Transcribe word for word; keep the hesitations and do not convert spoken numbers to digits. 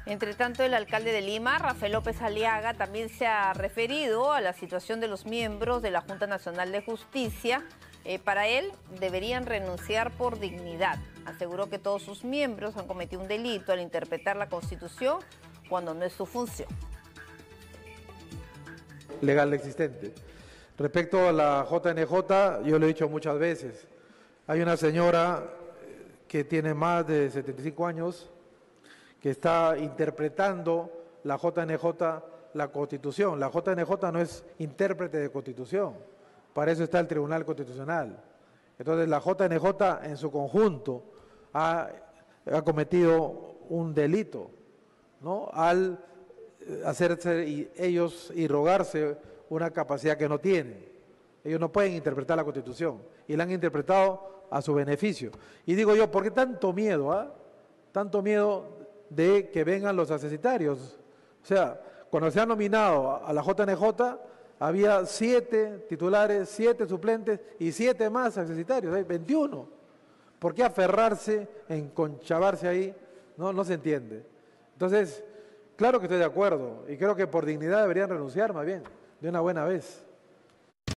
Entre tanto, el alcalde de Lima, Rafael López Aliaga, también se ha referido a la situación de los miembros de la Junta Nacional de Justicia. Eh, para él, deberían renunciar por dignidad. Aseguró que todos sus miembros han cometido un delito al interpretar la Constitución cuando no es su función. Legal existente. Respecto a la J N J, yo lo he dicho muchas veces. Hay una señora que tiene más de setenta y cinco años que está interpretando la J N J, la Constitución. La J N J no es intérprete de Constitución, para eso está el Tribunal Constitucional. Entonces la J N J en su conjunto ha, ha cometido un delito, ¿no?, al hacerse y ellos y rogarse una capacidad que no tienen. Ellos no pueden interpretar la Constitución y la han interpretado a su beneficio. Y digo yo, ¿por qué tanto miedo? ¿ah? Tanto miedo de que vengan los accesitarios. O sea, cuando se ha nominado a la J N J, había siete titulares, siete suplentes y siete más accesitarios, hay veintiuno. ¿Por qué aferrarse, enconchavarse ahí? No, no se entiende. Entonces, claro que estoy de acuerdo y creo que por dignidad deberían renunciar más bien, de una buena vez.